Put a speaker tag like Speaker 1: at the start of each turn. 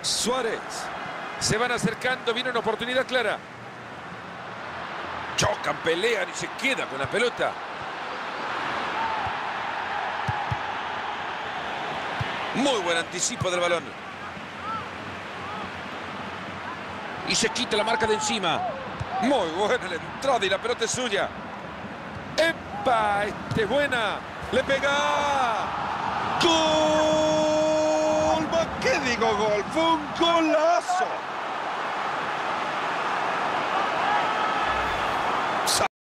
Speaker 1: Suárez. Se van acercando, viene una oportunidad clara. Chocan, pelean y se queda con la pelota. Muy buen anticipo del balón. Y se quita la marca de encima. Muy buena la entrada y la pelota es suya. ¡Epa! ¡Este es buena! ¡Le pega! ¡Gol! ¿Qué digo gol? ¡Fue un golazo!